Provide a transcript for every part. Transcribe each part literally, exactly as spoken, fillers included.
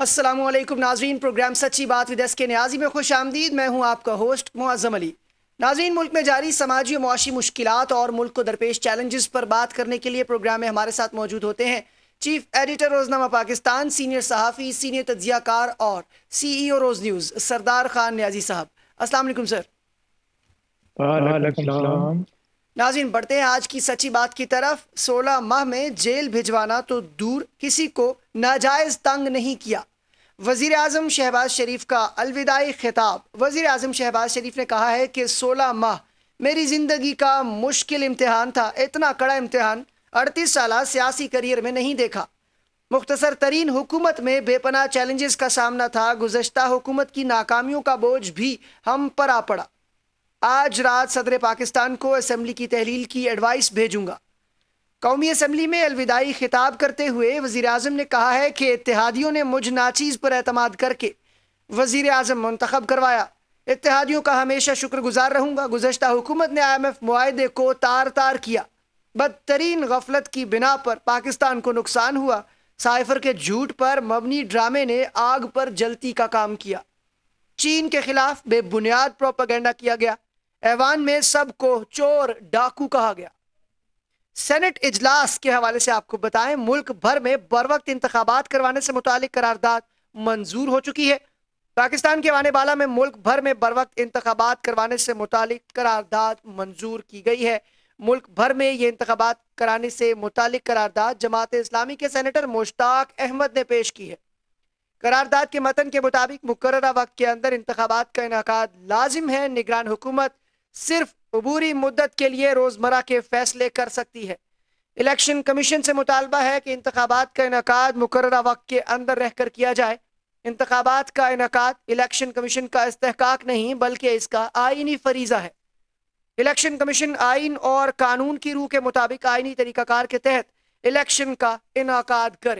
السلام علیکم ناظرین، پروگرام سچی بات ود ایس کے نیازی میں خوش آمدید۔ میں ہوں آپ کا ہوسٹ معظم علی۔ ناظرین، ملک میں جاری سماجی و معاشی مشکلات اور ملک کو درپیش چیلنجز پر بات کرنے کے لیے پروگرام میں ہمارے ساتھ موجود ہوتے ہیں چیف ایڈیٹر روزنامہ پاکستان، سینئر صحافی، سینئر تجزیہ کار اور سی ای او روز نیوز سردار خان نیازی صاحب۔ السلام علیکم سر۔ وعلیکم السلام۔ ناظرین، بڑھتے ہیں آج کی سچی بات کی طرف۔ سولہ ماہ میں جیل بھجوانا تو دور، کسی کو ناجائز تنگ نہیں کیا۔ وزیر اعظم شہباز شریف کا الوداعی خطاب۔ وزیر اعظم شہباز شریف نے کہا ہے کہ سولہ ماہ میری زندگی کا مشکل امتحان تھا، اتنا کڑا امتحان اڑتیس سالہ سیاسی کریئر میں نہیں دیکھا۔ مختصر ترین حکومت میں بے پناہ چیلنجز کا سامنا تھا، گزشتہ حکومت کی ناکامیوں کا بوجھ بھی ہم پر آ پڑا۔ آج رات صدر پاکستان کو اسمبلی کی تحلیل کی ایڈوائس بھیجوں گا۔ قومی اسمبلی میں الوداعی خطاب کرتے ہوئے وزیر اعظم نے کہا ہے کہ اتحادیوں نے مجھ ناچیز پر اعتماد کر کے وزیر اعظم منتخب کروایا۔ اتحادیوں کا ہمیشہ شکر گزار رہوں گا۔ گزشتہ حکومت نے آئی ایم ایف معاہدے کو تار تار کیا، بدترین غفلت کی بنا پر پاکستان کو نقصان ہوا۔ سائفر کے جھوٹ پر مبنی ڈرامے نے آگ پر جلتی کا کام کیا۔ چین کے خلاف بے بنیاد پروپیگنڈا کیا گیا۔ ایوان میں سب کو چور ڈاکو کہا گیا۔ سینٹ اجلاس کے حوالے سے آپ کو بتائیں، ملک بھر میں بروقت انتخابات کروانے سے متعلق قرارداد منظور ہو چکی ہے۔ پاکستان کے ایوان بالا میں ملک بھر میں بروقت انتخابات کروانے سے متعلق قرارداد منظور کی گئی ہے۔ ملک بھر میں یہ انتخابات کرانے سے متعلق قرارداد جماعت اسلامی کے سینیٹر مشتاق احمد نے پیش کی ہے۔ قرارداد کے متن کے مطابق مقررہ وقت کے اندر انتخابات کا انعقاد لازم ہے۔ نگران حکومت صرف عبوری مدت کے لیے روزمرہ کے فیصلے کر سکتی ہے۔ الیکشن کمیشن سے مطالبہ ہے کہ انتخابات کا انعقاد مقررہ وقت کے اندر رہ کر کیا جائے۔ انتخابات کا انعقاد الیکشن کمیشن کا استحقاق نہیں بلکہ اس کا آئینی فریضہ ہے۔ الیکشن کمیشن آئین اور قانون کی روح کے مطابق آئینی طریقہ کار کے تحت الیکشن کا انعقاد کرے۔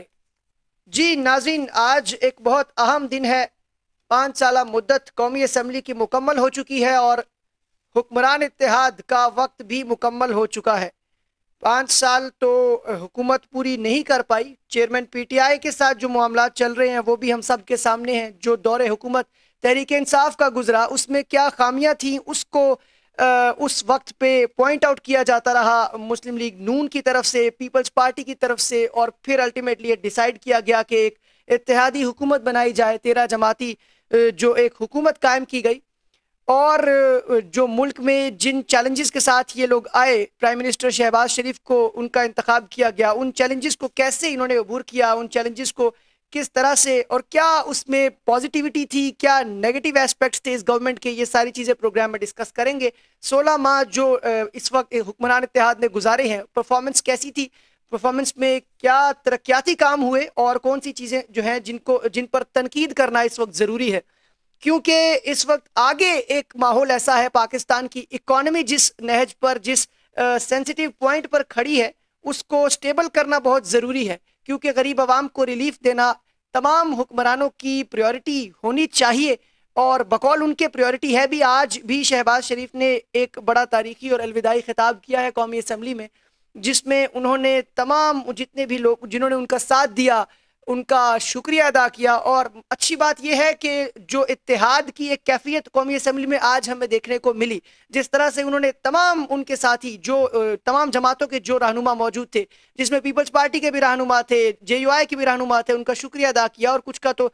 جی ناظرین، آج ایک بہت اہم دن ہے۔ پانچ سالہ مدت قومی اسمبلی کی مکمل ہو چکی ہے اور حکمران اتحاد کا وقت بھی مکمل ہو چکا ہے۔ پانچ سال تو حکومت پوری نہیں کر پائی۔ چیئرمین پی ٹی آئی کے ساتھ جو معاملات چل رہے ہیں وہ بھی ہم سب کے سامنے ہیں۔ جو دور حکومت تحریک انصاف کا گزرا اس میں کیا خامیاں تھیں اس کو اس وقت پہ پوائنٹ آؤٹ کیا جاتا رہا مسلم لیگ نون کی طرف سے، پیپلز پارٹی کی طرف سے، اور پھر الٹیمیٹلی یہ ڈیسائیڈ کیا گیا کہ ایک اتحادی حکومت بنائی جائے، تیرہ جماعتی جو ایک حکومت قائم کی گئی۔ اور جو ملک میں جن چیلنجز کے ساتھ یہ لوگ آئے، پرائم منسٹر شہباز شریف کو ان کا انتخاب کیا گیا، ان چیلنجز کو کیسے انہوں نے عبور کیا، ان چیلنجز کو کس طرح سے، اور کیا اس میں پازیٹیوٹی تھی، کیا نیگیٹو ایسپیکٹس تھے اس گورنمنٹ کے، یہ ساری چیزیں پروگرام میں ڈسکس کریں گے۔ سولہ ماہ جو اس وقت حکمران اتحاد نے گزارے ہیں، پرفارمنس کیسی تھی، پرفارمنس میں کیا ترقیاتی کام ہوئے، اور کون سی چیزیں جو ہیں جن کو جن پر تنقید کرنا اس وقت ضروری ہے، کیونکہ اس وقت آگے ایک ماحول ایسا ہے، پاکستان کی اکانومی جس نہج پر، جس سینسیٹیو پوائنٹ پر کھڑی ہے، اس کو سٹیبل کرنا بہت ضروری ہے، کیونکہ غریب عوام کو ریلیف دینا تمام حکمرانوں کی پریورٹی ہونی چاہیے، اور بقول ان کے پریورٹی ہے بھی۔ آج بھی شہباز شریف نے ایک بڑا تاریخی اور الوداعی خطاب کیا ہے قومی اسمبلی میں، جس میں انہوں نے تمام جتنے بھی لوگ جنہوں نے ان کا ساتھ دیا ان کا شکریہ ادا کیا۔ اور اچھی بات یہ ہے کہ جو اتحاد کی ایک کیفیت قومی اسمبلی میں آج ہمیں دیکھنے کو ملی، جس طرح سے انہوں نے تمام ان کے ساتھی جو تمام جماعتوں کے جو رہنما موجود تھے، جس میں پیپلز پارٹی کے بھی رہنما تھے، جے یو آئی کے بھی رہنما تھے، ان کا شکریہ ادا کیا، اور کچھ کا تو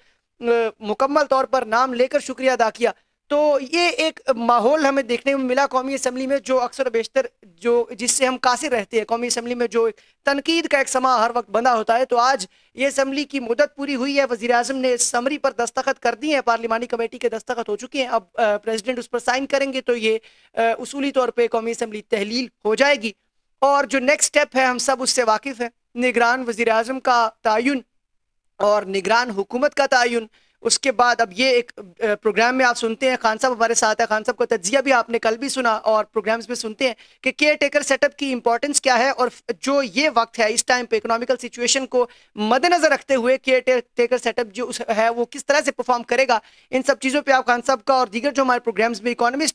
مکمل طور پر نام لے کر شکریہ ادا کیا۔ تو یہ ایک ماحول ہمیں دیکھنے میں ملا قومی اسمبلی میں، جو اکثر و بیشتر جو جس سے ہم قاصر رہتے ہیں قومی اسمبلی میں، جو تنقید کا ایک سما ہر وقت بندہ ہوتا ہے۔ تو آج یہ اسمبلی کی مدت پوری ہوئی ہے، وزیر اعظم نے سمری پر دستخط کر دی ہیں، پارلیمانی کمیٹی کے دستخط ہو چکے ہیں، اب پریزیڈنٹ اس پر سائن کریں گے تو یہ اصولی طور پہ قومی اسمبلی تحلیل ہو جائے گی۔ اور جو نیکسٹ اسٹیپ ہے ہم سب اس سے واقف ہیں، نگران وزیر اعظم کا تعین اور نگران حکومت کا تعین۔ اس کے بعد اب یہ ایک پروگرام میں آپ سنتے ہیں، خان صاحب ہمارے ساتھ ہے، خان صاحب کا تجزیہ بھی آپ نے کل بھی سنا اور پروگرامز میں سنتے ہیں کہ کیئر ٹیکر سیٹ اپ کی امپورٹنس کیا ہے، اور جو یہ وقت ہے اس ٹائم پہ اکنامیکل سچویشن کو مد نظر رکھتے ہوئے کیئر ٹیکر سیٹ اپ جو ہے وہ کس طرح سے پرفارم کرے گا۔ ان سب چیزوں پہ آپ خان صاحب کا اور دیگر جو ہمارے پروگرامز میں اکانومسٹ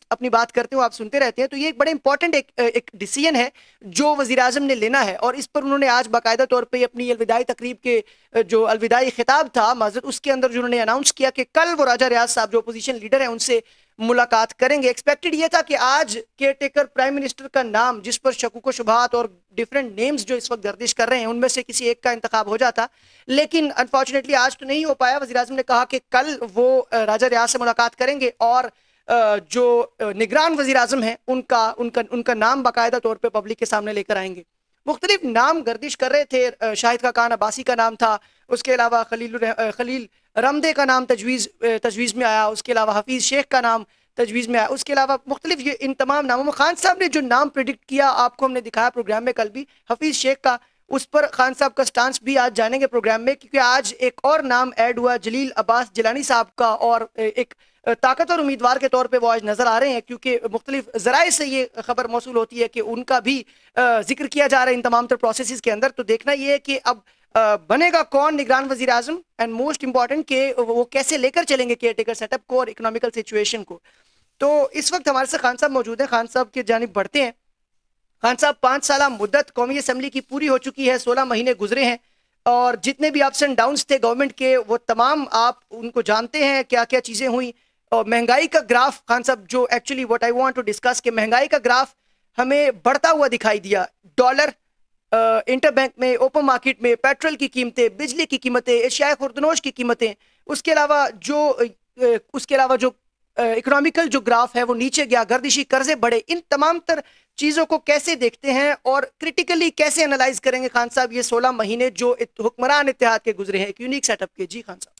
اپنی بات کرتے ہوں آپ سنتے رہتے ہیں. تو یہ ایک بڑے امپورٹنٹ ایک ایک ڈیسیژن ہے جو وزیر اعظم نے لینا ہے, اور اس پر انہوں نے آج باقاعدہ طور پہ اپنی الوداعی تقریب کے جو الوداعی خطاب تھا معذرت اس کے اندر جو انہوں نے اناؤنس کیا کہ کل وہ راجہ ریاض صاحب جو اپوزیشن لیڈر ہیں ان سے ملاقات کریں گے. ایکسپیکٹڈ یہ تھا کہ آج کیئر ٹیکر پرائم منسٹر کا نام, جس پر شکوک و شبہات اور ڈفرینٹ نیمز جو اس وقت گردش کر رہے ہیں, ان میں سے کسی ایک کا انتخاب ہو جاتا, لیکن انفارچونیٹلی آج تو نہیں ہو پایا. وزیر اعظم نے کہا کہ کل وہ راجہ ریاض سے ملاقات کریں گے اور جو نگران وزیر اعظم ہیں ان کا ان کا ان کا نام باقاعدہ طور پہ پبلک کے سامنے لے کر آئیں گے. مختلف نام گردش کر رہے تھے, شاہد خاقان عباسی کا نام تھا, اس کے علاوہ خلیل خلیل رمدے کا نام تجویز تجویز میں آیا, اس کے علاوہ حفیظ شیخ کا نام تجویز میں آیا, اس کے علاوہ مختلف یہ ان تمام ناموں میں خان صاحب نے جو نام پریڈکٹ کیا آپ کو ہم نے دکھایا پروگرام میں کل بھی, حفیظ شیخ کا, اس پر خان صاحب کا سٹانس بھی آج جانیں گے پروگرام میں, کیونکہ آج ایک اور نام ایڈ ہوا جلیل عباس جیلانی صاحب کا, اور ایک طاقتور امیدوار کے طور پہ وہ آج نظر آ رہے ہیں, کیونکہ مختلف ذرائع سے یہ خبر موصول ہوتی ہے کہ ان کا بھی ذکر کیا جا رہا ہے ان تمام تر پروسیسز کے اندر. تو دیکھنا یہ ہے کہ اب بنے گا کون نگران وزیر اعظم, اینڈ موسٹ امپورٹنٹ کہ وہ کیسے لے کر چلیں گے کیئر ٹیکر سیٹ اپ کو اور اکنامیکل سچویشن کو. تو اس وقت ہمارے سے خان صاحب موجود ہیں, خان صاحب کی جانب بڑھتے ہیں. خان صاحب, پانچ سالہ مدت قومی اسمبلی کی پوری ہو چکی ہے, سولہ مہینے گزرے ہیں, اور جتنے بھی اپس اینڈ ڈاؤنس تھے گورنمنٹ کے وہ تمام آپ ان کو جانتے ہیں, کیا کیا چیزیں ہوئیں. اور مہنگائی کا گراف خان صاحب جو actually what I want to discuss کہ مہنگائی کا گراف ہمیں بڑھتا ہوا دکھائی دیا. ڈالر انٹر بینک میں, اوپن مارکیٹ میں, پیٹرول کی قیمتیں, بجلی کی قیمتیں, اشیاء خوردنوش کی قیمتیں, اس کے علاوہ جو اس کے علاوہ جو اکنامیکل جو گراف ہے وہ نیچے گیا, گردشی قرضے بڑھے. ان تمام تر چیزوں کو کیسے دیکھتے ہیں اور کریٹیکلی کیسے انالائز کریں گے خان صاحب یہ سولہ مہینے جو حکمران اتحاد کے گزرے ہیں, ایک یونیک سیٹ اپ کے. جی خان صاحب.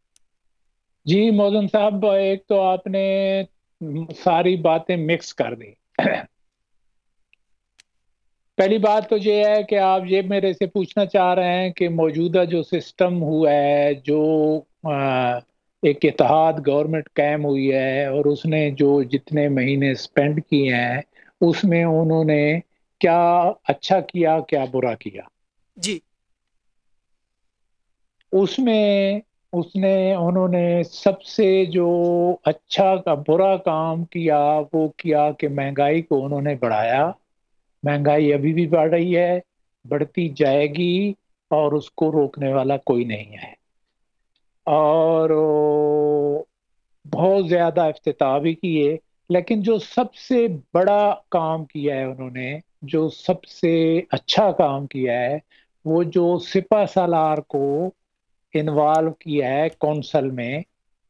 جی موزن صاحب, ایک تو آپ نے ساری باتیں مکس کر دی. پہلی بات تو یہ ہے کہ آپ یہ میرے سے پوچھنا چاہ رہے ہیں کہ موجودہ جو سسٹم ہوا ہے, جو ایک اتحاد گورنمنٹ قائم ہوئی ہے اور اس نے جو جتنے مہینے سپینڈ کیے ہیں اس میں انہوں نے کیا اچھا کیا کیا برا کیا. جی اس میں اس نے انہوں نے سب سے جو اچھا کا برا کام کیا وہ کیا کہ مہنگائی کو انہوں نے بڑھایا. مہنگائی ابھی بھی بڑھ رہی ہے, بڑھتی جائے گی, اور اس کو روکنے والا کوئی نہیں ہے. اور بہت زیادہ افتتاح بھی کیے, لیکن جو سب سے بڑا کام کیا ہے انہوں نے, جو سب سے اچھا کام کیا ہے, وہ جو سپہ سالار کو انوالو کیا ہے کونسل میں,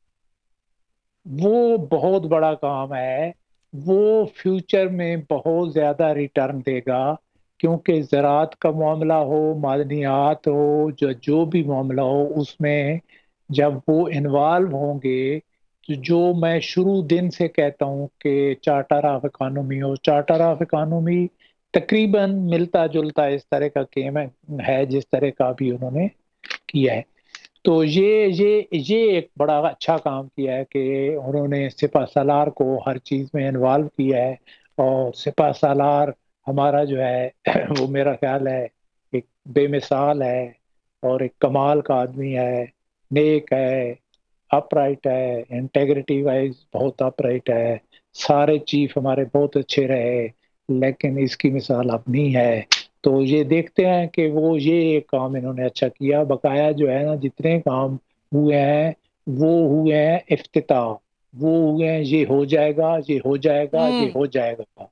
وہ بہت بڑا کام ہے. وہ فیوچر میں بہت زیادہ ریٹرن دے گا, کیونکہ زراعت کا معاملہ ہو, معدنیات ہو, جو جو بھی معاملہ ہو, اس میں جب وہ انوالو ہوں گے تو جو میں شروع دن سے کہتا ہوں کہ چارٹر آف اکانومی ہو, چارٹر آف اکانومی تقریباً ملتا جلتا اس طرح کا کیم ہے جس طرح کا بھی انہوں نے کیا ہے. تو یہ یہ یہ ایک بڑا اچھا کام کیا ہے کہ انہوں نے سپہ سالار کو ہر چیز میں انوالو کیا ہے. اور سپہ سالار ہمارا جو ہے وہ میرا خیال ہے ایک بے مثال ہے اور ایک کمال کا آدمی ہے, نیک ہے, اپ رائٹ ہے, انٹیگریٹی وائز بہت اپ رائٹ ہے. سارے چیف ہمارے بہت اچھے رہے, لیکن اس کی مثال اب نہیں ہے. تو یہ دیکھتے ہیں کہ وہ یہ کام انہوں نے اچھا کیا. بقایا جو ہے نا جتنے کام ہوئے ہیں وہ ہوئے ہیں افتتاح, وہ ہوئے ہیں یہ ہو جائے گا, یہ ہو جائے گا, یہ ہو جائے گا.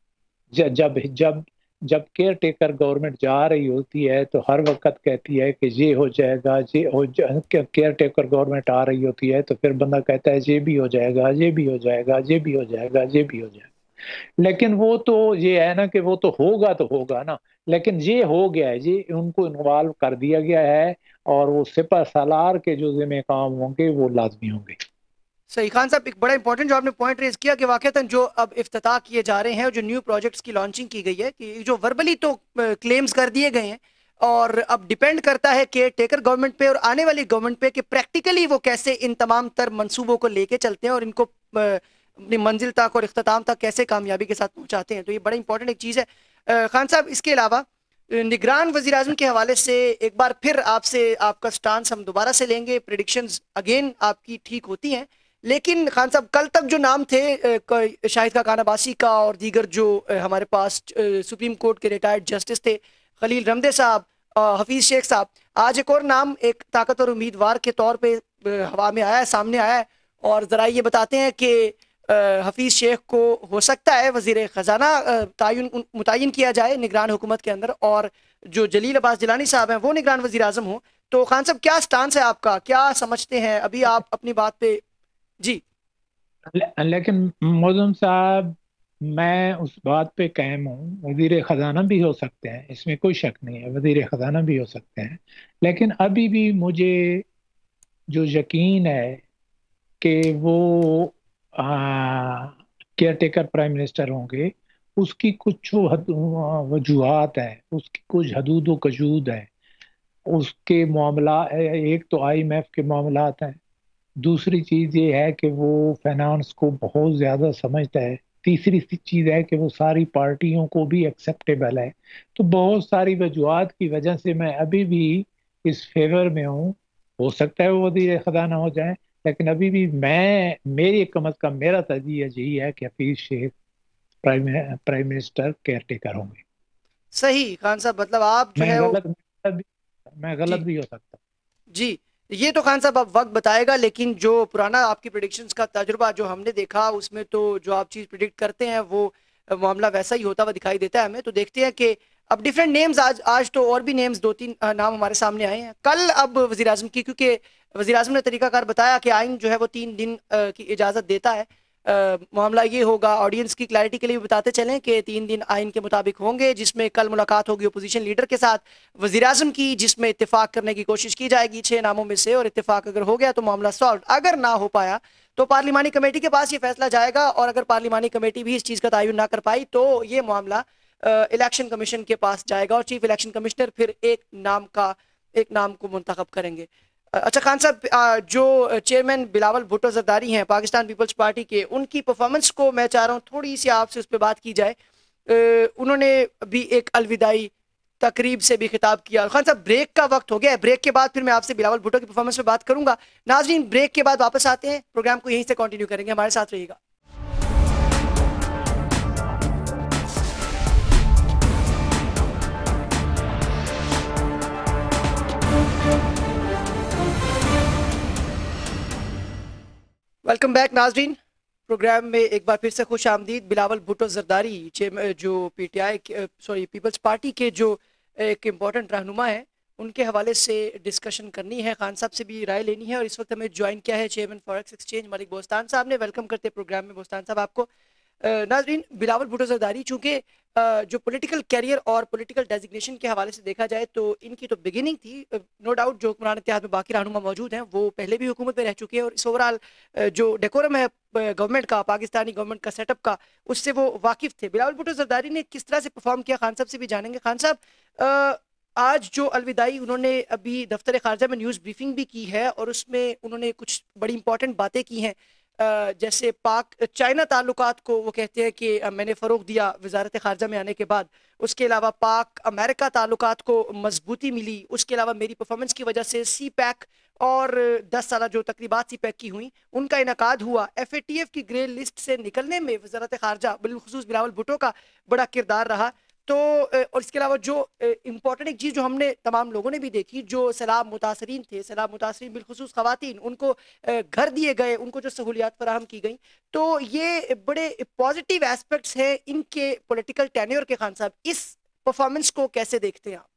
جب جب جب کیئر ٹیکر گورنمنٹ جا رہی ہوتی ہے تو ہر وقت کہتی ہے کہ یہ ہو جائے گا, یہ ہو جائے, کیئر ٹیکر گورنمنٹ آ رہی ہوتی ہے تو پھر بندہ کہتا ہے یہ بھی ہو جائے گا, یہ بھی ہو جائے گا, یہ بھی ہو جائے گا, یہ بھی ہو جائے گا. لیکن وہ تو یہ ہے نا کہ وہ تو ہوگا تو ہوگا نا, لیکن یہ ہو گیا ہے, یہ ان کو انوالو کر دیا گیا ہے, اور وہ سپہ سالار کے جو ذمہ کام ہوں گے وہ لازمی ہوں گے. صحیح. خان صاحب, ایک بڑا امپورٹنٹ جو آپ نے پوائنٹ ریز کیا کہ واقعتاً جو اب افتتاح کیے جا رہے ہیں اور جو نیو پروجیکٹس کی لانچنگ کی گئی ہے, کہ جو وربلی تو کلیمز کر دیے گئے ہیں, اور اب ڈیپینڈ کرتا ہے کہ ٹیکر گورنمنٹ پہ اور آنے والی گورنمنٹ پہ کہ پریکٹیکلی وہ کیسے ان تمام تر منصوبوں کو لے کے چلتے ہیں اور ان کو اپنی منزل تک اور اختتام تک کیسے کامیابی کے ساتھ پہنچاتے ہیں. تو یہ بڑا امپورٹنٹ ایک چیز ہے. خان صاحب, اس کے علاوہ نگران وزیر اعظم کے حوالے سے ایک بار پھر آپ سے آپ کا سٹانس ہم دوبارہ سے لیں گے. پریڈکشنز اگین آپ کی ٹھیک ہوتی ہیں, لیکن خان صاحب کل تک جو نام تھے شاہد خاقان عباسی کا اور دیگر جو ہمارے پاس سپریم کورٹ کے ریٹائرڈ جسٹس تھے، خلیل رمدے صاحب، حفیظ شیخ صاحب، آج ایک اور نام ایک طاقتور امیدوار کے طور پہ ہوا میں آیا ہے، سامنے آیا ہے، اور ذرا یہ بتاتے ہیں کہ حفیظ شیخ کو ہو سکتا ہے وزیر خزانہ تعین متعین کیا جائے نگران حکومت کے اندر، اور جو جلیل عباس جیلانی صاحب ہیں وہ نگران وزیر اعظم ہوں۔ تو خان صاحب کیا سٹانس ہے آپ کا، کیا سمجھتے ہیں ابھی آپ اپنی بات پہ؟ جی لیکن موزم صاحب میں اس بات پہ قائم ہوں، وزیر خزانہ بھی ہو سکتے ہیں، اس میں کوئی شک نہیں ہے، وزیر خزانہ بھی ہو سکتے ہیں، لیکن ابھی بھی مجھے جو یقین ہے کہ وہ کیئر ٹیکر پرائم منسٹر ہوں گے، اس کی کچھ وجوہات ہیں، اس کی کچھ حدود و کجود ہیں، اس کے معاملہ ایک تو آئی ایم ایف کے معاملات ہیں، دوسری چیز یہ ہے کہ وہ فائنانس کو بہت زیادہ سمجھتا ہے، تیسری چیز ہے کہ وہ ساری پارٹیوں کو بھی ایکسیپٹیبل ہے۔ تو بہت ساری وجوہات کی وجہ سے میں ابھی بھی اس فیور میں ہوں، ہو سکتا ہے وہ وزیر خزانہ ہو جائیں، لیکن ابھی بھی میں میری کم از کم میرا تجزیہ یہی ہے کہ Hafeez Shaikh prime prime minister caretaker ہوں گے۔ صحیح خان صاحب، مطلب آپ جو میں ہے وہ غلط میں غلط جی بھی ہو سکتا ہوں۔ جی یہ تو خان صاحب اب وقت بتائے گا، لیکن جو پرانا آپ کی پریڈکشنز کا تجربہ جو ہم نے دیکھا اس میں تو جو آپ چیز پریڈکٹ کرتے ہیں وہ معاملہ ویسا ہی ہوتا ہوا دکھائی دیتا ہے ہمیں۔ تو دیکھتے ہیں کہ اب ڈیفرنٹ نیمز، آج آج تو اور بھی نیمز دو تین نام ہمارے سامنے آئے ہیں، کل اب وزیر اعظم کی، کیونکہ وزیر اعظم نے طریقہ کار بتایا کہ آئین جو ہے وہ تین دن کی اجازت دیتا ہے۔ معاملہ یہ ہوگا، آڈینس کی کلیئرٹی کے لیے بھی بتاتے چلیں کہ تین دن آئین کے مطابق ہوں گے، جس میں کل ملاقات ہوگی اپوزیشن لیڈر کے ساتھ وزیر اعظم کی، جس میں اتفاق کرنے کی کوشش کی جائے گی چھ ناموں میں سے، اور اتفاق اگر ہو گیا تو معاملہ سالو، اگر نہ ہو پایا تو پارلیمانی کمیٹی کے پاس یہ فیصلہ جائے گا، اور اگر پارلیمانی کمیٹی بھی اس چیز کا تعین نہ کر پائی تو یہ معاملہ الیکشن کمیشن کے پاس جائے گا، اور چیف الیکشن کمشنر پھر ایک نام کا ایک نام کو منتخب کریں گے۔ اچھا خان صاحب، جو چیئرمین بلاول بھٹو زرداری ہیں پاکستان پیپلز پارٹی کے، ان کی پرفارمنس کو میں چاہ رہا ہوں تھوڑی سی آپ سے اس پہ بات کی جائے۔ انہوں نے بھی ایک الوداعی تقریب سے بھی خطاب کیا۔ خان صاحب بریک کا وقت ہو گیا ہے، بریک کے بعد پھر میں آپ سے بلاول بھٹو کی پرفارمنس پہ بات کروں گا۔ ناظرین بریک کے بعد واپس آتے ہیں، پروگرام کو یہیں سے کنٹینیو کریں گے، ہمارے ساتھ رہیے گا۔ ویلکم بیک ناظرین، پروگرام میں ایک بار پھر سے خوش آمدید۔ بلاول بھٹو زرداری جو P T I sorry Peoples Party کے جو ایک امپورٹنٹ رہنما ہیں، ان کے حوالے سے ڈسکشن کرنی ہے، خان صاحب سے بھی رائے لینی ہے، اور اس وقت ہمیں جوائن کیا ہے chairman forex exchange Malik Bostan صاحب نے۔ ویلکم کرتے پروگرام میں بوستان صاحب آپ کو۔ ناظرین بلاول بھٹو زرداری چونکہ جو پولیٹیکل کیریئر اور پولیٹیکل ڈیزگنیشن کے حوالے سے دیکھا جائے تو ان کی تو بگننگ تھی، نو ڈاؤٹ جو حکمران اتحاد میں باقی رہنما موجود ہیں وہ پہلے بھی حکومت میں رہ چکے ہیں، اور اس اوورال جو ڈیکورم ہے گورنمنٹ کا، پاکستانی گورنمنٹ کا سیٹ اپ کا، اس سے وہ واقف تھے۔ بلاول بھٹو زرداری نے کس طرح سے پرفارم کیا، خان صاحب سے بھی جانیں گے۔ خان صاحب آج جو الوداعی انہوں نے ابھی دفتر خارجہ میں نیوز بریفنگ بھی کی ہے، اور اس میں انہوں نے کچھ بڑی امپورٹنٹ باتیں کی ہیں، جیسے پاک چائنا تعلقات کو وہ کہتے ہیں کہ میں نے فروغ دیا وزارت خارجہ میں آنے کے بعد، اس کے علاوہ پاک امریکہ تعلقات کو مضبوطی ملی، اس کے علاوہ میری پرفارمنس کی وجہ سے سی پیک اور دس سالہ جو تقریبات سی پیک کی ہوئیں ان کا انعقاد ہوا، ایف اے ٹی ایف کی گرے لسٹ سے نکلنے میں وزارت خارجہ بالخصوص بلاول بھٹو کا بڑا کردار رہا۔ تو اور اس کے علاوہ جو امپورٹنٹ ایک چیز جو ہم نے تمام لوگوں نے بھی دیکھی، جو سیلاب متاثرین تھے، سیلاب متاثرین بالخصوص خواتین، ان کو گھر دیے گئے، ان کو جو سہولیات فراہم کی گئیں، تو یہ بڑے پازیٹیو ایسپیکٹس ہیں ان کے پولیٹیکل ٹینیور کے۔ خان صاحب اس پرفارمنس کو کیسے دیکھتے ہیں آپ؟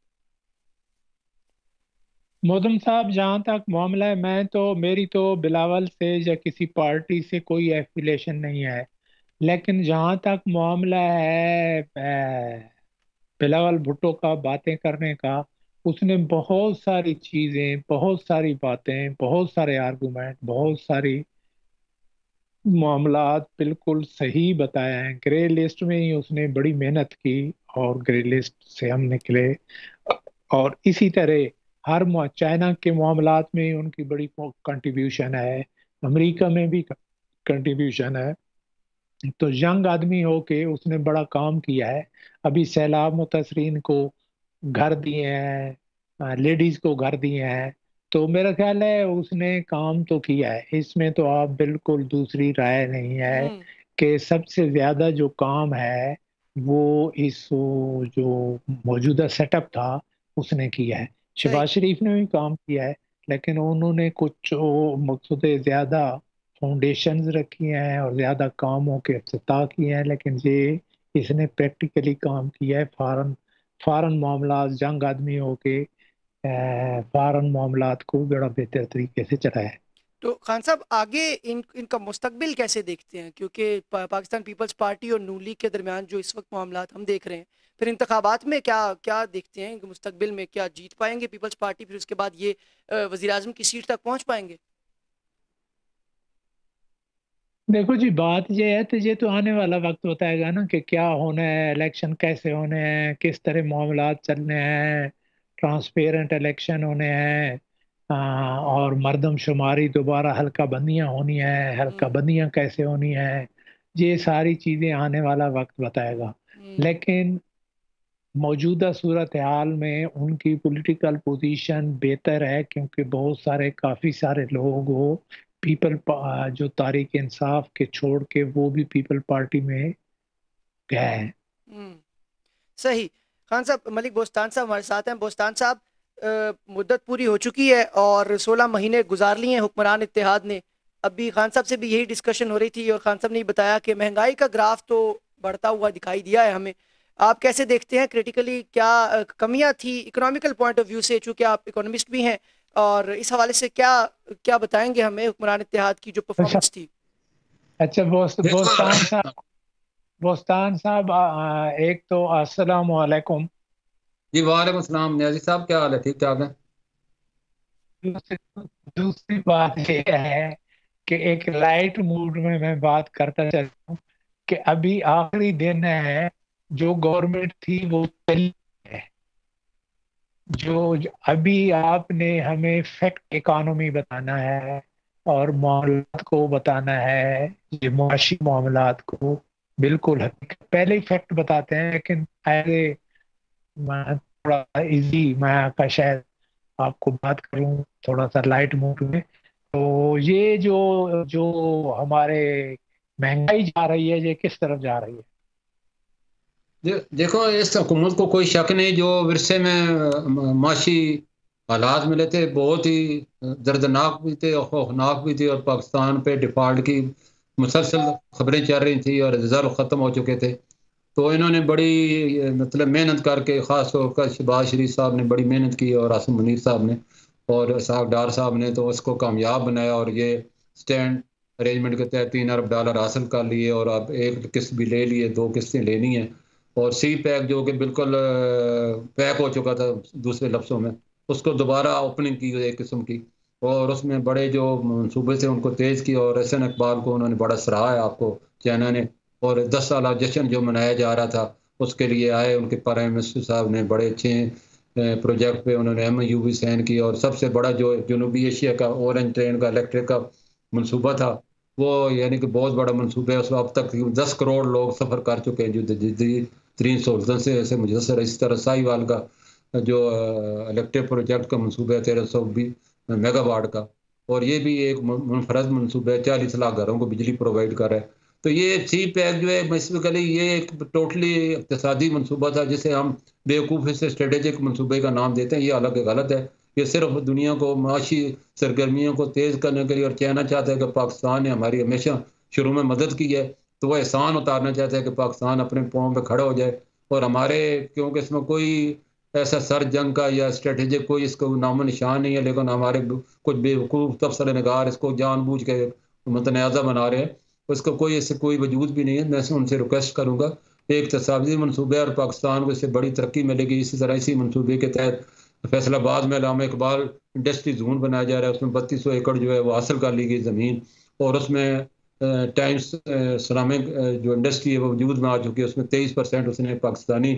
مودم صاحب جہاں تک معاملہ ہے، میں تو میری تو بلاول سے یا کسی پارٹی سے کوئی ایفیلیشن نہیں ہے، لیکن جہاں تک معاملہ ہے بلاول بھٹو کا باتیں کرنے کا، اس نے بہت ساری چیزیں، بہت ساری باتیں، بہت سارے آرگومنٹ، بہت ساری معاملات بالکل صحیح بتایا ہیں۔ گرے لسٹ میں ہی اس نے بڑی محنت کی اور گرے لسٹ سے ہم نکلے، اور اسی طرح ہر چائنا کے معاملات میں ان کی بڑی کنٹریبیوشن ہے، امریکہ میں بھی کنٹریبیوشن ہے۔ تو ینگ آدمی ہو کے اس نے بڑا کام کیا ہے۔ ابھی سیلاب متاثرین کو گھر دیے ہیں، لیڈیز کو گھر دیے ہیں، تو میرا خیال ہے اس نے کام تو کیا ہے، اس میں تو آپ بالکل دوسری رائے نہیں ہے ہوں کہ سب سے زیادہ جو کام ہے وہ اس جو موجودہ سیٹ اپ تھا اس نے کیا ہے. صحیح. شہباز شریف نے بھی کام کیا ہے، لیکن انہوں نے کچھ مقصود زیادہ فاؤنڈیشنز رکھی ہیں اور زیادہ کاموں کے افتتاح کیے ہیں، لیکن یہ اس نے پریکٹیکلی کام کیا ہے. فارن فارن معاملات جنگ آدمی ہو کے فارن معاملات کو بڑا بہتر طریقے سے چلایا ہے. تو خان صاحب آگے ان ان کا مستقبل کیسے دیکھتے ہیں؟ کیونکہ پا- پاکستان پیپلز پارٹی اور نون لیگ کے درمیان جو اس وقت معاملات ہم دیکھ رہے ہیں، پھر انتخابات میں کیا کیا دیکھتے ہیں کہ مستقبل میں کیا جیت پائیں گے پیپلز پارٹی، پھر اس کے بعد یہ آ، وزیر اعظم کی سیٹ تک پہنچ پائیں گے؟ دیکھو جی، بات یہ ہے تو یہ تو آنے والا وقت بتائے گا نا کہ کیا ہونا ہے، الیکشن کیسے ہونے ہیں، کس طرح معاملات چلنے ہیں. ٹرانسپیرنٹ الیکشن ہونے ہیں، آ، اور مردم شماری دوبارہ حلقہ بندیاں ہونی ہیں، حلقہ ہوں بندیاں کیسے ہونی ہیں، یہ ساری چیزیں آنے والا وقت بتائے گا. ہوں لیکن موجودہ صورتحال میں ان کی پولیٹیکل پوزیشن بہتر ہے، کیونکہ بہت سارے کافی سارے لوگ وہ پیپل جو تحریک انصاف کے چھوڑ کے وہ بھی پیپل پارٹی میں گئے ہیں. ہوں صحیح. خان صاحب، ملک بوستان صاحب ہمارے ساتھ ہیں. بوستان صاحب، آ، مدت پوری ہو چکی ہے اور سولہ مہینے گزار لیے ہیں حکمران اتحاد نے. ابھی خان صاحب سے بھی یہی ڈسکشن ہو رہی تھی اور خان صاحب نے بتایا کہ مہنگائی کا گراف تو بڑھتا ہوا دکھائی دیا ہے ہمیں. آپ کیسے دیکھتے ہیں کریٹیکلی کیا آ، کمیاں تھی اکنامیکل پوائنٹ آف ویو سے، چونکہ آپ اکانومسٹ بھی ہیں، اور اس حوالے سے کیا کیا بتائیں گے ہمیں حکمران اتحاد کی جو اچھا پرفارمنس تھی؟ اچھا بوست- بوستان صاحب بوستان صاحب آ، آ، ایک تو السلام علیکم. جی وعلیکم السلام نیازی صاحب، کیا حال ہے؟ ٹھیک ٹھاک ہے؟ دوسری دوسری بات یہ ہے کہ ایک لائٹ موڈ میں میں بات کرتا چلتا ہوں کہ ابھی آخری دن ہے جو گورنمنٹ تھی وہ چلی ہے. جو جو ابھی آپ نے ہمیں فیکٹ اکانومی بتانا ہے اور معاملات کو بتانا ہے، یہ معاشی معاملات کو بالکل حقیقت پہلے ہی فیکٹ بتاتے ہیں، لیکن ایسے میں تھوڑا ایزی میں کا شاید آپ کو بات کروں تھوڑا سا لائٹ موڈ میں. تو یہ جو جو ہمارے مہنگائی جا رہی ہے یہ کس طرف جا رہی ہے؟ دے- دیکھو، اس حکومت کو کوئی شک نہیں، جو ورثے میں م- معاشی حالات ملے تھے بہت ہی دردناک بھی تھے اور خوفناک بھی تھے، اور پاکستان پہ ڈیفالٹ کی مسلسل خبریں چل رہی تھیں اور ریزرو ختم ہو چکے تھے. تو انہوں نے بڑی مطلب محنت کر کے، خاص طور پر شہباز شریف صاحب نے بڑی محنت کی اور آصف منیر صاحب نے اور صاحب ڈار صاحب نے، تو اس کو کامیاب بنایا اور یہ سٹینڈ ارینجمنٹ کے تحت تین ارب ڈالر حاصل کر لیے، اور اب ایک قسط بھی لے لیے، دو قسطیں لینی ہیں. اور سی پیک جو کہ بالکل پیک ہو چکا تھا دوسرے لفظوں میں، اس کو دوبارہ اوپننگ کی ایک قسم کی، اور اس میں بڑے جو منصوبے تھے ان کو تیز کی، اور احسن اقبال کو انہوں نے بڑا سراہا ہے آپ کو چائنا نے. اور دس سالہ جشن جو منایا جا رہا تھا اس کے لیے آئے ان کے پرائم منسٹر صاحب نے، بڑے اچھے پروجیکٹ پہ انہوں نے ایم یو بھی سائن کی، اور سب سے بڑا جو جنوبی ایشیا کا اورنج ٹرین کا الیکٹرک کا منصوبہ تھا وہ یعنی کہ بہت بڑا منصوبہ ہے. اس میں اب تک دس کروڑ لوگ سفر کر چکے ہیں جو جدید ترین سہولتوں سے ایسے مجسر. اس طرح سائی وال کا جو الیکٹرک پروجیکٹ کا منصوبہ ہے تیرہ سو بیس میگا واٹ کا، اور یہ بھی ایک منفرد منصوبہ ہے، چالیس لاکھ گھروں کو بجلی پرووائڈ کر رہا ہے. تو یہ سی پیک جو ہے بیسیکلی یہ ایک ٹوٹلی اقتصادی منصوبہ تھا جسے ہم بیوقوفی سے اسٹریٹجک منصوبے کا نام دیتے ہیں. یہ الگ غلط ہے. یہ صرف دنیا کو معاشی سرگرمیوں کو تیز کرنے کے لیے، اور کہنا چاہتا ہے کہ پاکستان نے ہماری ہمیشہ شروع میں مدد کی ہے، تو وہ احسان اتارنا چاہتا ہے کہ پاکستان اپنے پاؤں پہ کھڑا ہو جائے. اور ہمارے کیونکہ اس میں کوئی ایسا سر جنگ کا یا اسٹریٹجک کوئی اس کو نام و نشان نہیں ہے، لیکن ہمارے کچھ بیوقوف تبصرہ نگار اس کو جان بوجھ کے متنازع بنا رہے ہیں. اس کا کوئی اس سے کوئی وجود بھی نہیں ہے. میں ان سے ریکویسٹ کروں گا، ایک تصاویری منصوبے اور پاکستان کو اس سے بڑی ترقی ملے گی. اسی طرح اسی منصوبے کے تحت فیصل آباد میں علامہ اقبال انڈسٹری زون بنایا جا رہا ہے، اس میں بتیس سو ایکڑ جو ہے وہ حاصل کر لی گئی زمین، اور اس میں ٹائمز سرامک جو انڈسٹری ہے وہ وجود میں آ چکی ہے. اس میں تیئیس پرسینٹ اس نے پاکستانی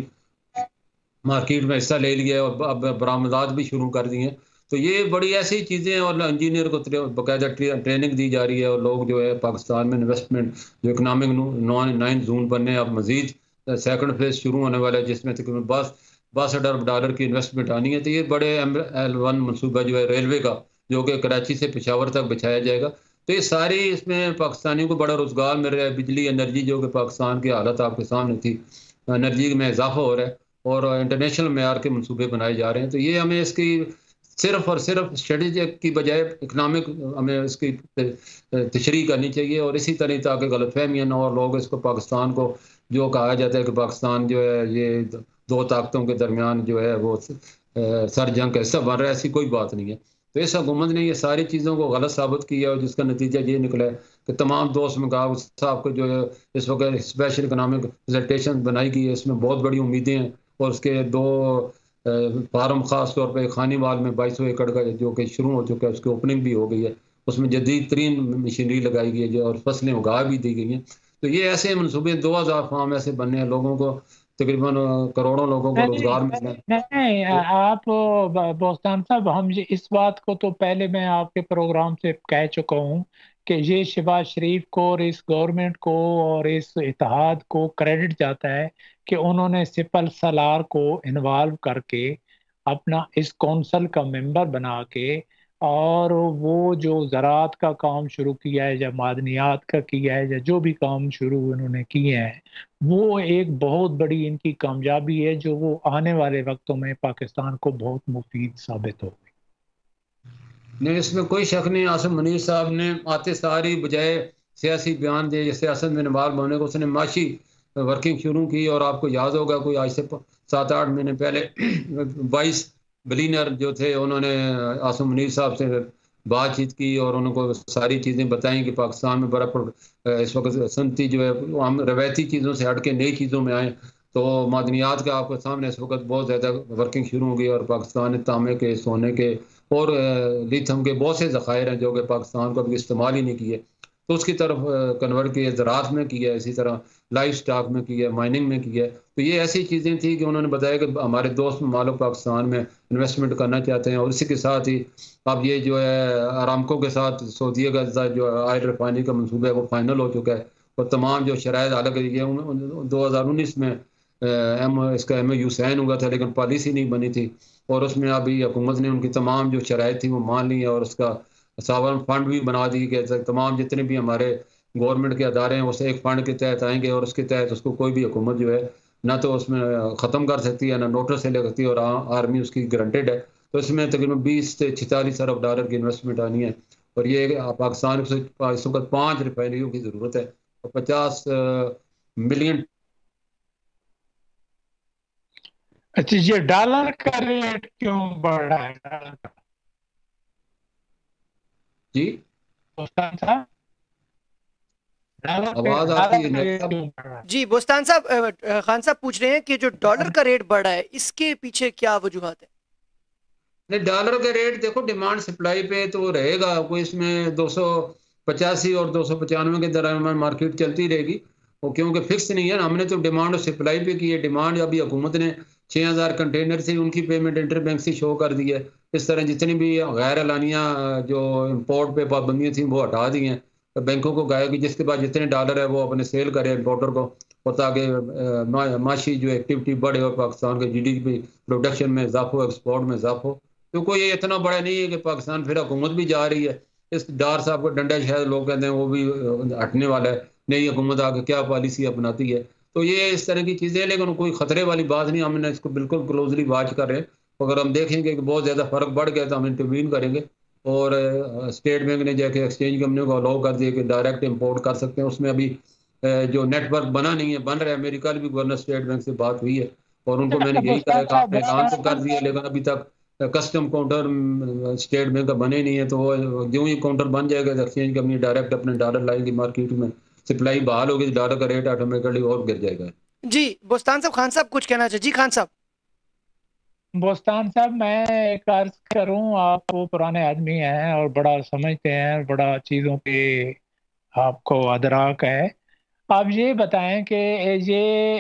مارکیٹ میں حصہ لے لیا ہے، اور اب برآمدات بھی شروع کر دی ہیں. تو یہ بڑی ایسی چیزیں ہیں، اور انجینئر کو باقاعدہ ٹریننگ دی جا رہی ہے، اور لوگ جو ہے پاکستان میں انویسٹمنٹ جو اکنامک نائن زون بننے اب مزید سیکنڈ فیز شروع ہونے والا ہے، جس میں تقریباً بس باسٹھ ارب ڈالر کی انویسٹمنٹ آنی ہے. تو یہ بڑے ایل ون منصوبہ جو ہے ریلوے کا جو کہ کراچی سے پشاور تک بچھایا جائے گا. تو یہ ساری اس میں پاکستانیوں کو بڑا روزگار مل رہا ہے. بجلی انرجی جو کہ پاکستان کی حالت آپ کے سامنے تھی, انرجی میں اضافہ ہو رہا ہے اور انٹرنیشنل معیار کے منصوبے بنائے جا رہے ہیں. تو یہ ہمیں اس کی صرف اور صرف اسٹریٹجی کی بجائے اکنامک ہمیں اس کی تشریح کرنی چاہیے, اور اسی طرح تاکہ غلط فہمیاں نہ, اور لوگ اس کو پاکستان کو جو کہا جاتا ہے کہ پاکستان جو ہے یہ دو طاقتوں کے درمیان جو ہے وہ سر جنگ کا حصہ بن رہا ہے, ایسی کوئی بات نہیں ہے. تو اس حکومت نے یہ ساری چیزوں کو غلط ثابت کیا, اور جس کا نتیجہ یہ نکلا ہے کہ تمام دوست مقابل صاحب کو جو ہے اس وقت اسپیشل اکنامک پریزنٹیشن بنائی گئی ہے, اس میں بہت بڑی امیدیں ہیں. اور اس کے دو فارم خاص طور پہ خانی وال میں بائیس سو ایکڑ کا جو کہ شروع ہو چکا ہے, اس کی اوپننگ بھی ہو گئی ہے, اس میں جدید ترین مشینری لگائی گئی ہے جو اور فصلیں اگا بھی دی گئی ہیں. تو یہ ایسے منصوبے دو ہزار فارم ایسے بننے ہیں, لوگوں کو تقریباً کروڑوں لوگوں کو روزگار ملنا ہے. نہیں آپ بوستان صاحب, ہم اس بات کو تو پہلے میں آپ کے پروگرام سے کہہ چکا ہوں کہ یہ شہباز شریف کو اور اس گورنمنٹ کو اور اس اتحاد کو کریڈٹ جاتا ہے کہ انہوں نے سپل سالار کو انوالو کر کے اپنا اس کونسل کا ممبر بنا کے, اور وہ جو زراعت کا کام شروع کیا ہے یا معدنیات کا کیا ہے یا جو بھی کام شروع انہوں نے کیے ہیں, وہ ایک بہت بڑی ان کی کامیابی ہے جو وہ آنے والے وقتوں میں پاکستان کو بہت مفید ثابت ہوگی. نہیں, اس میں کوئی شک نہیں. عاصم منیر صاحب نے آتے ساری بجائے سیاسی بیان دے, سیاست میں انوالو ہونے کو, اس نے معاشی ورکنگ شروع کی. اور آپ کو یاد ہوگا کوئی آج سے سات آٹھ مہینے پہلے بائیس بلینر جو تھے انہوں نے عاصم منیر صاحب سے بات چیت کی, اور انہوں کو ساری چیزیں بتائیں کہ پاکستان میں بڑا اس وقت صنعتی جو ہے ہم روایتی چیزوں سے ہٹ کے نئی چیزوں میں آئیں. تو معدنیات کا آپ کے سامنے اس وقت بہت زیادہ ورکنگ شروع ہو گئی, اور پاکستان نے تانبے کے, سونے کے اور لیتھم کے بہت سے ذخائر ہیں جو کہ پاکستان کو ابھی استعمال ہی نہیں کیے, تو اس کی طرف کنورٹ کیے. زراعت میں کیا ہے, اسی طرح لائف سٹاک میں کیا ہے, مائننگ میں کیا ہے. تو یہ ایسی چیزیں تھیں کہ انہوں نے بتایا کہ ہمارے دوست ممالک پاکستان میں انویسٹمنٹ کرنا چاہتے ہیں. اور اسی کے ساتھ ہی اب یہ جو ہے ارامکو کے ساتھ سعودیہ کا جو آئل ریفائنری کا منصوبہ ہے وہ فائنل ہو چکا ہے, اور تمام جو شرائط الگ ہے. دو ہزار انیس میں ایم اس کا ایم اے یو سائن ہوا تھا, لیکن پالیسی نہیں بنی تھی, اور اس میں ابھی حکومت نے ان کی تمام جو شرائط تھی وہ مان لی ہے, اور اس کا ساورن فنڈ بھی بنا دی کہ تمام جتنے بھی ہمارے گورنمنٹ کے ادارے ہیں اس ایک فنڈ کے تحت آئیں گے, اور اس کے تحت اس کو کوئی بھی حکومت جو ہے نہ تو اس میں ختم کر سکتی ہے, نہ نوٹس سے لے سکتی ہے, اور آرمی اس کی گرانٹیڈ ہے. تو اس میں تقریباً بیس سے چھتالیس ارب ڈالر کی انویسٹمنٹ آنی ہے, اور یہ پاکستان سے اس وقت پانچ ریفائنریوں کی ضرورت ہے, اور پچاس ملین. اچھا, یہ ڈالر کا ریٹ کیوں بڑھ رہا ہے؟ جی آواز آتی ہے. جی بوستان صاحب, خان صاحب پوچھ رہے ہیں کہ جو ڈالر کا ریٹ بڑھا ہے اس کے پیچھے کیا وجوہات ہیں؟ نہیں, ڈالر کا ریٹ دیکھو ڈیمانڈ سپلائی پہ تو رہے گا, کوئی اس میں دو سو پچاسی اور دو سو پچانوے کے درمیان مارکیٹ چلتی رہے گی, وہ کیونکہ فکس نہیں ہے. ہم نے تو ڈیمانڈ اور سپلائی پہ کی ہے. ڈیمانڈ ابھی حکومت نے چھ ہزار کنٹینر سے ان کی پیمنٹ انٹر بینک سے شو کر دی ہے. اس طرح جتنی بھی غیر اعلانیہ جو امپورٹ پہ پابندیاں تھیں وہ ہٹا دی ہیں, بینکوں کو کہا کہ جس کے بعد جتنے ڈالر ہے وہ اپنے سیل کرے امپورٹر کو, اور تاکہ معاشی جو ایکٹیویٹی بڑھے اور پاکستان کے جی ڈی پی پروڈکشن میں اضافہ ہو, ایکسپورٹ میں اضافہ ہو. تو کوئی یہ اتنا بڑا نہیں ہے کہ پاکستان پھر حکومت بھی جا رہی ہے. اس ڈار صاحب کو ڈنڈا شاید لوگ کہتے ہیں وہ بھی ہٹنے والا ہے, نئی حکومت آ کے کیا پالیسی اپناتی ہے. تو یہ اس طرح کی چیزیں, لیکن کوئی خطرے والی بات نہیں. ہم نے اس کو بالکل کلوزلی واچ کر رہے ہیں, اگر ہم دیکھیں گے کہ بہت زیادہ فرق بڑھ گیا تو ہم انٹروین کریں گے. اور اسٹیٹ بینک نے جا کے ایکسچینج کمپنیوں کو الاؤ کر دیا کہ ڈائریکٹ امپورٹ کر سکتے ہیں. اس میں ابھی جو نیٹ ورک بنا نہیں ہے, بن رہا ہے. میری کل بھی گورنر اسٹیٹ بینک سے بات ہوئی ہے, اور ان کو میں نے یہی کہا کہ آپ نے اعلان تو کر دیا, لیکن ابھی تک کسٹم کاؤنٹر اسٹیٹ بینک کا بنے نہیں ہے. تو وہ جو ہی کاؤنٹر بن جائے گا ایکسچینج کمپنی ڈائریکٹ اپنے ڈالر لائیں گی مارکیٹ میں, سپلائی بحال ہوگی, ڈالر کا ریٹ آٹومیٹکلی اور گر جائے گا. جی بوستان صاحب, خان صاحب کچھ کہنا چاہیے. جی خان صاحب. بوستان صاحب میں ایک عرض کروں, آپ وہ پرانے آدمی ہیں اور بڑا سمجھتے ہیں, بڑا چیزوں کے آپ کو ادراک ہے. آپ یہ بتائیں کہ یہ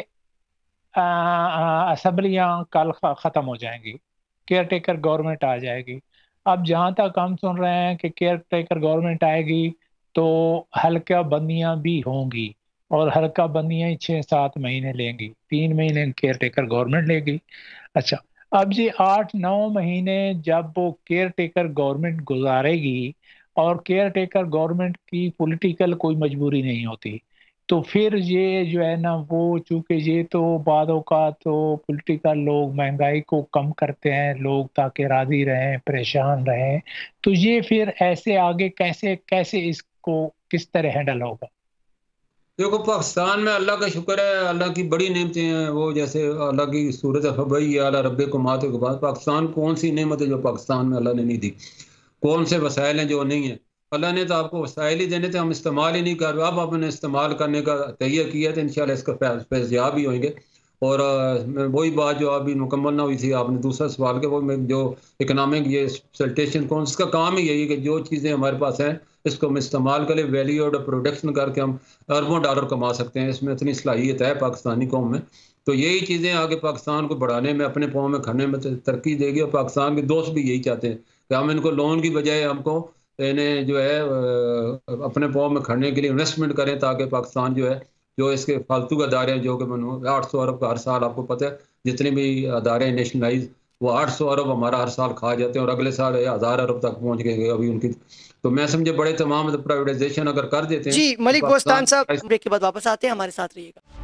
اسمبلیاں کل ختم ہو جائیں گی, کیئر ٹیکر گورنمنٹ آ جائے گی. اب جہاں تک ہم سن رہے ہیں کہ کیئر ٹیکر گورنمنٹ آئے گی تو ہلکہ بندیاں بھی ہوں گی, اور ہلکا بندیاں ہی چھ سات مہینے لیں گی، تین مہینے کیئر ٹیکر گورنمنٹ لے گی. اچھا اب جی آٹھ نو مہینے جب وہ کیئر ٹیکر گورنمنٹ گزارے گی، اور کیئر ٹیکر گورنمنٹ کی پولیٹیکل کوئی مجبوری نہیں ہوتی، تو پھر یہ جو ہے نا وہ چونکہ یہ تو بعد اوقات تو پولیٹیکل لوگ مہنگائی کو کم کرتے ہیں لوگ تاکہ راضی رہیں پریشان رہیں، تو یہ پھر ایسے آگے کیسے کیسے اس کو کس طرح ہینڈل ہوگا؟ دیکھو پاکستان میں اللہ کا شکر ہے، اللہ کی بڑی نعمتیں ہیں، وہ جیسے اللہ کی صورت خبئی اعلیٰ رب کو مات کے بعد پاکستان کون سی نعمت ہے جو پاکستان میں اللہ نے نہیں دی، کون سے وسائل ہیں جو نہیں ہیں؟ اللہ نے تو آپ کو وسائل ہی دینے تھے، ہم استعمال ہی نہیں کر رہے. اب آپ نے استعمال کرنے کا تہیہ کیا ہے تو انشاءاللہ اس کا فیضیاب ہی ہوئیں گے. اور وہی بات جو ابھی مکمل نہ ہوئی تھی، آپ نے دوسرا سوال کیا، وہ جو اکنامک یہ فیسیلیٹیشن کون، اس کا کام ہی یہی ہے کہ جو چیزیں ہمارے پاس ہیں اس کو ہم استعمال کریں، ویلیو اور پروڈکشن کر کے ہم اربوں ڈالر کما سکتے ہیں. اس میں اتنی صلاحیت ہے پاکستانی قوم میں. تو یہی چیزیں آگے پاکستان کو بڑھانے میں، اپنے پاؤں میں کھڑنے میں ترقی دے گی. اور پاکستان کے دوست بھی یہی چاہتے ہیں کہ ہم ان کو لون کی بجائے ہم کو انہیں جو ہے اپنے پاؤں میں کھڑنے کے لیے انویسٹمنٹ کریں، تاکہ پاکستان جو ہے جو اس کے فالتو کے ادارے ہیں جو کہ آٹھ سو ارب کا ہر سال، آپ کو پتہ ہے جتنے بھی ادارے نیشنلائز وہ آٹھ سو ارب ہمارا ہر سال کھا جاتے ہیں، اور اگلے سال ہزار ارب تک پہنچ گئے ابھی ان کی. تو میں سمجھے بڑے تمام پرائیویٹائزیشن اگر کر دیتے ہیں. جی ملک بوستان صاحب بریک کے بعد واپس آتے ہیں، ہمارے ساتھ رہیے گا.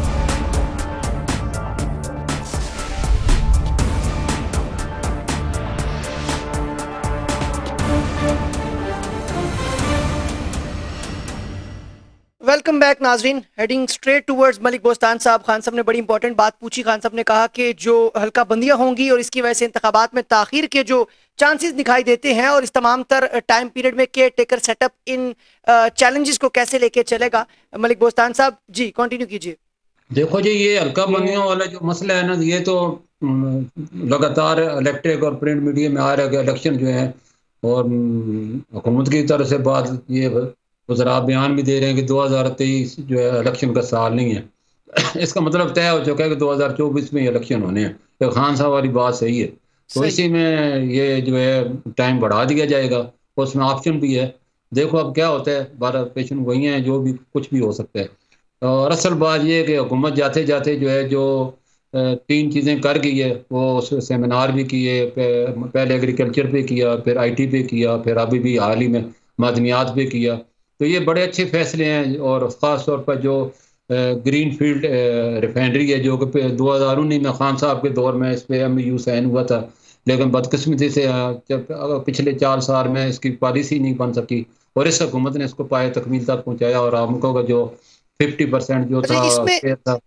ویلکم بیک ناظرین. Heading straight towards Malik Bostan صاحب. خان صاحب نے بڑی امپورٹنٹ بات پوچھی. خان صاحب نے کہا کہ جو ہلکا بندیاں ہوں گی اور اس کی وجہ سے انتخابات میں تاخیر کے جو چانسز دکھائی دیتے ہیں، اور اس تمام تر ٹائم پیریڈ میں کیئر ٹیکر سیٹ اپ ان چیلنجز کو کیسے لے کے چلے گا. ملک بوستان صاحب جی کنٹینیو کیجیے. دیکھو جی یہ ہلکا بندیوں والا جو مسئلہ ہے نا، یہ تو لگاتار الیکٹرک اور پرنٹ میڈیا میں آ رہا ہے کہ الیکشن جو ہے، اور حکومت کی طرف سے بات یہ وزراء بیان بھی دے رہے ہیں کہ دو ہزار تیئیس جو ہے الیکشن کا سال نہیں ہے. اس کا مطلب طے ہو چکا ہے کہ دو ہزار چوبیس میں الیکشن ہونے ہیں. تو خان صاحب والی بات صحیح ہے. تو اسی میں یہ جو ہے ٹائم بڑھا دیا جائے گا، اس میں آپشن بھی ہے. دیکھو اب کیا ہوتا ہے، بارہ پیشن وہی ہیں، جو بھی کچھ بھی ہو سکتا ہے. اور اصل بات یہ ہے کہ حکومت جاتے جاتے جو ہے جو تین چیزیں کر گئی ہے، وہ سیمینار بھی کیے، پہلے ایگریکلچر پہ کیا، پھر آئی ٹی پہ کیا، پھر ابھی بھی حال ہی میں معدنیات پہ کیا. تو یہ بڑے اچھے فیصلے ہیں. اور خاص طور پر جو گرین فیلڈ ریفائنری ہے، جو کہ دو ہزار انیس میں خان صاحب کے دور میں اس پہ ایم یو سائن ہوا تھا، لیکن بدقسمتی سے پچھلے چار سال میں اس کی پالیسی نہیں بن سکی، اور اس حکومت نے اس کو پائے تکمیل تک پہنچایا. اور آمکوں کا جو ففٹی پرسینٹ جو تھا اس میں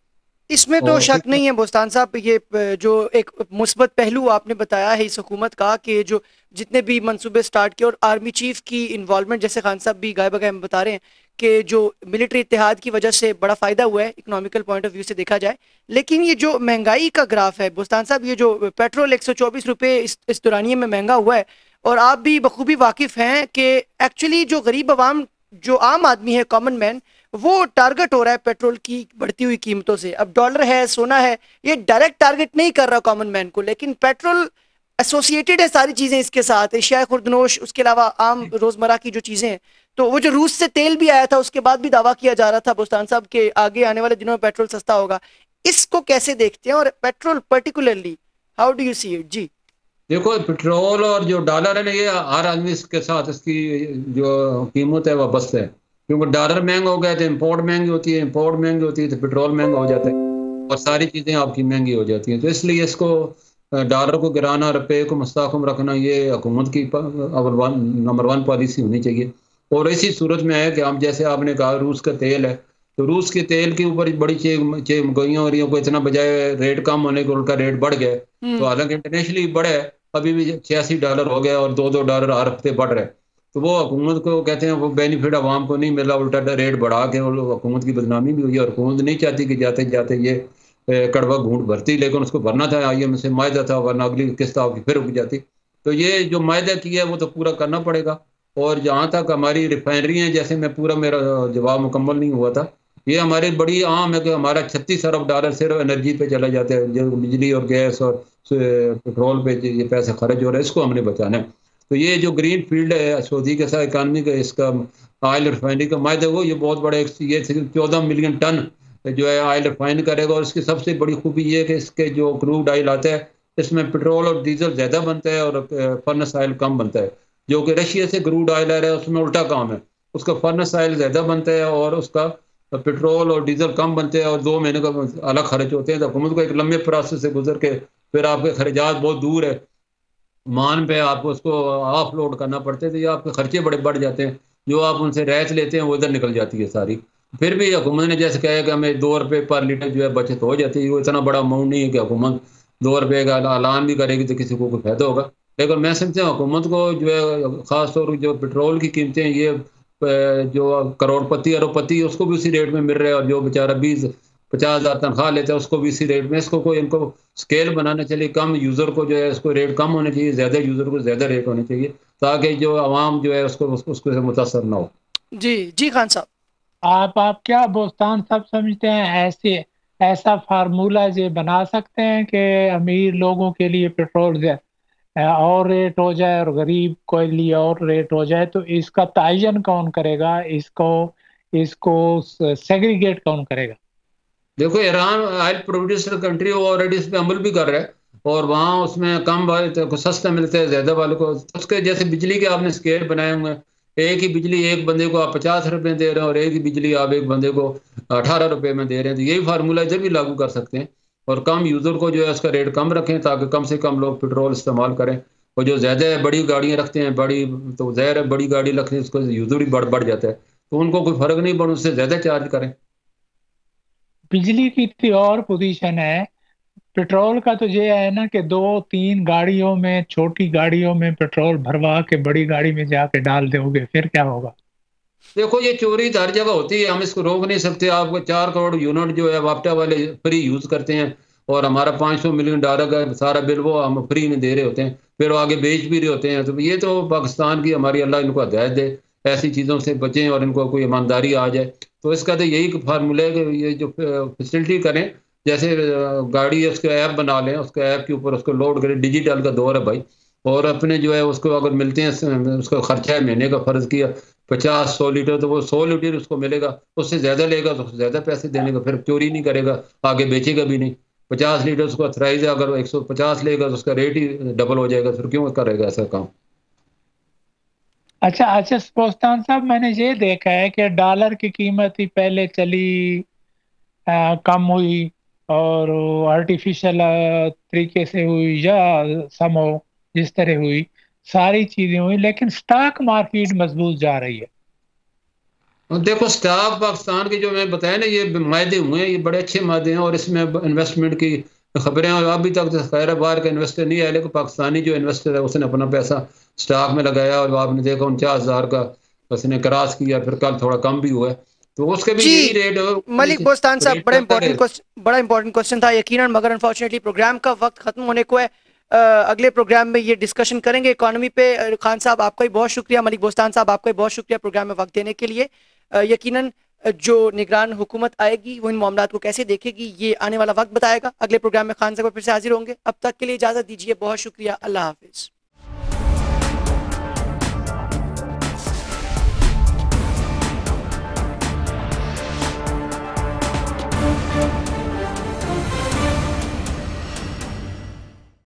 اس میں تو شک نہیں ہے بوستان صاحب. یہ جو ایک مثبت پہلو آپ نے بتایا ہے اس حکومت کا، کہ جو جتنے بھی منصوبے سٹارٹ کیے، اور آرمی چیف کی انوالومنٹ، جیسے خان صاحب بھی گائے بگائے بتا رہے ہیں کہ جو ملٹری اتحاد کی وجہ سے بڑا فائدہ ہوا ہے اکنامیکل پوائنٹ آف ویو سے دیکھا جائے. لیکن یہ جو مہنگائی کا گراف ہے بوستان صاحب، یہ جو پیٹرول ایک سو چوبیس روپے اس اس دورانیے میں مہنگا ہوا ہے، اور آپ بھی بخوبی واقف ہیں کہ ایکچولی جو غریب عوام، جو عام آدمی ہے، کامن مین، وہ ٹارگٹ ہو رہا ہے پیٹرول کی بڑھتی ہوئی قیمتوں سے. اب ڈالر ہے، سونا ہے، یہ ڈائریکٹ ٹارگٹ نہیں کر رہا کامن مین کو، لیکن پیٹرول ایسوسیٹڈ ہے ساری چیزیں اس کے ساتھ، اشیاء خوردنوش، اس کے علاوہ عام روزمرہ کی جو چیزیں ہیں. تو وہ جو روس سے تیل بھی آیا تھا، اس کے بعد بھی دعویٰ کیا جا رہا تھا بوستان صاحب کہ آگے آنے والے دنوں میں پیٹرول سستا ہوگا. اس کو کیسے دیکھتے ہیں، اور petrol particularly how do you see it? جی دیکھو پیٹرول اور جو ڈالر ہے نا، یہ ہر آدمی اس کے ساتھ اس کی جو قیمت ہے وہ بست ہے. کیونکہ ڈالر مہنگا ہو گیا تو امپورٹ مہنگی ہوتی ہے، امپورٹ مہنگی ہوتی ہے تو پیٹرول مہنگا ہو جاتا ہے، اور ساری چیزیں آپ کی مہنگی ہو جاتی ہیں. تو اس لیے اس کو ڈالر کو گرانا، روپے کو مستحکم رکھنا، یہ حکومت کی اول ون نمبر ون پالیسی ہونی چاہیے. اور اسی صورت میں ہے کہ ہم جیسے آپ نے کہا روس کا تیل ہے، تو روس کے تیل کے اوپر بڑی چیمگوئیاں ہو رہی ہیں، کو اتنا بجائے ریٹ کم ہونے کو ان کا ریٹ بڑھ گیا. تو حالانکہ انٹرنیشنلی بڑھے، ابھی بھی چھیاسی ڈالر ہو گیا، اور دو دو ڈالر ہر ہفتے بڑھ رہے. تو وہ حکومت کو کہتے ہیں وہ بینیفٹ عوام کو نہیں ملا، الٹا ریٹ بڑھا کے حکومت کی بدنامی بھی ہوئی. اور حکومت نہیں چاہتی کہ جاتے جاتے یہ کڑوا گھونٹ بھرتی، لیکن اس کو بھرنا تھا، آئی ایم سے معاہدہ تھا، ورنہ اگلی قسط آپ کی پھر رک جاتی. تو یہ جو معاہدہ کیا ہے وہ تو پورا کرنا پڑے گا. اور جہاں تک ہماری ریفائنری ہیں، جیسے میں پورا میرا جواب مکمل نہیں ہوا تھا، یہ ہمارے بڑی عام ہے کہ ہمارا چھتیس ارب ڈالر صرف انرجی پہ چلا جاتا ہے، جو بجلی اور گیس اور پیٹرول پہ یہ پیسے خرچ ہو رہے ہیں، اس کو ہم نے بچانا ہے. تو یہ جو گرین فیلڈ ہے سعودی کے ساتھ اکانومی کا، اس کا آئل ریفائنری کا معاہدہ ہو، یہ بہت بڑا یہ چودہ ملین ٹن جو ہے آئل ریفائن کرے گا. اور اس کی سب سے بڑی خوبی یہ ہے کہ اس کے جو کروڈ آئل آتا ہے اس میں پٹرول اور ڈیزل زیادہ بنتا ہے اور فرنس آئل کم بنتا ہے. جو کہ رشیا سے کروڈ آئل آ رہا ہے اس میں الٹا کام ہے، اس کا فرنس آئل زیادہ بنتا ہے اور اس کا پٹرول اور ڈیزل کم بنتے ہیں اور دو مہینے کا الگ خرچ ہوتے ہیں. تو حکومت کو ایک لمبے پروسیس سے گزر کے پھر آپ کے خرچات بہت دور ہے مان پہ آپ کو اس کو آف لوڈ کرنا پڑتے ہیں، تو یہ آپ کے خرچے بڑے بڑھ جاتے ہیں. جو آپ ان سے رعایت لیتے ہیں وہ ادھر نکل جاتی ہے ساری. پھر بھی حکومت نے جیسے کہا کہ ہمیں دو روپے پر لیٹر جو ہے بچت ہو جاتی ہے، وہ اتنا بڑا اماؤنٹ نہیں ہے کہ حکومت دو روپے کا اعلان بھی کرے گی تو کسی کو کوئی فائدہ ہوگا. لیکن میں سمجھتا ہوں حکومت کو جو ہے خاص طور جو پٹرول کی قیمتیں یہ جو کروڑ پتی ارب پتی اس کو بھی اسی ریٹ میں مل رہا ہے، اور جو بیچارہ بیس پچاس ہزار تنخواہ لیتا ہے اس کو بھی اسی ریٹ میں. اس کو کوئی ان کو اسکیل بنانا چاہیے، کم یوزر کو جو ہے اس کو ریٹ کم ہونے چاہیے، زیادہ یوزر کو زیادہ ریٹ ہونے چاہیے تاکہ جو عوام جو ہے اس کو اس کو متاثر نہ ہو. جی جی خان صاحب، آپ آپ کیا بوستان صاحب سمجھتے ہیں ایسے ایسا فارمولہ جو بنا سکتے ہیں کہ امیر لوگوں کے لیے پیٹرول اور ریٹ ہو جائے اور غریب کو لیے اور ریٹ ہو جائے؟ تو اس کا تعین کون کرے گا؟ اس کو اس کو سیگریگیٹ کون کرے گا؟ دیکھو ایران آئل پروڈیوسر کنٹری وہ آلریڈی اس پہ عمل بھی کر رہا ہے اور وہاں اس میں کم والے کو سستا ملتا ہے، زیادہ والوں کو اس کے جیسے بجلی کے آپ نے اسکیل بنائے ہوئے ہیں، ایک ہی بجلی ایک بندے کو آپ پچاس روپے دے رہے ہیں اور ایک ہی بجلی آپ ایک بندے کو اٹھارہ روپے میں دے رہے ہیں. تو یہی فارمولہ ادھر بھی لاگو کر سکتے ہیں اور کم یوزر کو جو ہے اس کا ریٹ کم رکھیں تاکہ کم سے کم لوگ پٹرول استعمال کریں. اور جو زیادہ بڑی گاڑیاں رکھتے ہیں بڑی تو ظاہر ہے بڑی گاڑی رکھتے ہیں اس کو یوزر بھی بڑھ بڑھ جاتا ہے، تو ان کو کوئی فرق نہیں پڑ اس سے زیادہ چارج کریں. بجلی کی اور پوزیشن ہے، پیٹرول کا تو یہ ہے نا کہ دو تین گاڑیوں میں چھوٹی گاڑیوں میں پیٹرول بھروا کے بڑی گاڑی میں جا کے ڈال دو گے، پھر کیا ہوگا؟ دیکھو یہ چوری ہر جگہ ہوتی ہے، ہم اس کو روک نہیں سکتے. آپ کو چار کروڑ یونٹ جو ہے واپٹا والے فری یوز کرتے ہیں اور ہمارا پانچ سو ملین ڈالر کا سارا بل وہ ہم فری میں دے رہے ہوتے ہیں، پھر وہ آگے بیچ بھی رہے ہوتے ہیں. تو یہ تو پاکستان کی ہماری اللہ ان کو ہدایت دے ایسی چیزوں سے بچیں اور ان کو کوئی ایمانداری آ جائے. تو اس کا تو یہی فارمولہ ہے کہ یہ جو فیسلٹی کریں، جیسے گاڑی ہے اس کا ایپ بنا لیں، اس کا ایپ کے اوپر اس کو لوڈ کریں. ڈیجیٹل کا دور ہے بھائی، اور اپنے جو ہے اس کو اگر ملتے ہیں اس کا خرچہ ہے مہینے کا فرض کیا پچاس سو لیٹر تو وہ سو لیٹر اس کو ملے گا، اس سے زیادہ لے گا تو زیادہ پیسے دینے کا، پھر چوری نہیں کرے گا، آگے بیچے گا بھی نہیں. پچاس لیٹر اس کو اتھرائز ہے، اگر ایک سو پچاس لے گا تو اس کا ریٹ ہی ڈبل ہو جائے گا، پھر کیوں کرے گا ایسا کام؟ اچھا اچھا بوستان صاحب، میں نے یہ دیکھا ہے کہ ڈالر کی قیمت ہی پہلے چلی آ, کم ہوئی اور آرٹیفیشل طریقے سے ہوئی یا سم ہو جس طرح ہوئی، ساری چیزیں ہوئی، لیکن سٹاک مارکیٹ مضبوط جا رہی ہے. دیکھو سٹاک پاکستان کے جو میں بتایا نا یہ معاہدے ہوئے ہیں، یہ بڑے اچھے معاہدے ہیں اور اس میں انویسٹمنٹ کی خبریں اور ابھی تک خیر باہر کا انویسٹر نہیں آیا، لیکن پاکستانی جو انویسٹر ہے اس نے اپنا پیسہ سٹاک میں لگایا اور آپ نے دیکھا انچاس ہزار کا اس نے کراس کیا، پھر کل تھوڑا کم بھی ہوا ہے، تو اس کے بھی جی یہی ریٹ. ملک بوستان صاحب، بڑا امپورٹنٹ بڑا امپورٹنٹ کوسچن تھا یقیناً، مگر انفارچونیٹلی پروگرام کا وقت ختم ہونے کو ہے. اگلے پروگرام میں یہ ڈسکشن کریں گے اکانومی پہ. خان صاحب آپ کا بھی بہت شکریہ، ملک بوستان صاحب آپ کا بھی بہت شکریہ پروگرام میں وقت دینے کے لیے. یقیناً جو نگران حکومت آئے گی وہ ان معاملات کو کیسے دیکھے گی یہ آنے والا وقت بتائے گا. اگلے پروگرام میں خان صاحب پھر سے حاضر ہوں گے. اب تک کے لیے اجازت دیجیے، بہت شکریہ، اللہ حافظ.